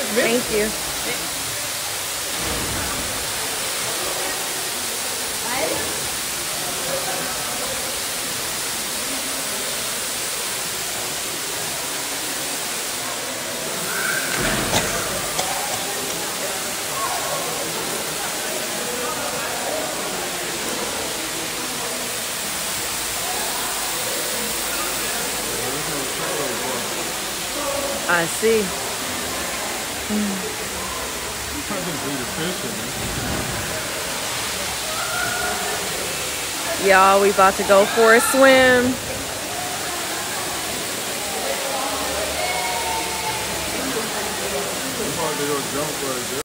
Thank you. I see. Y'all, we about to go for a swim.